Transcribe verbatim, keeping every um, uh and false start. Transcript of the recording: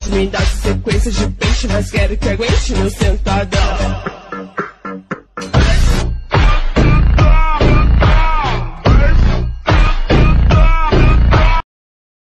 Me dá sequência de peixe, mas quero que aguente meu sentadão.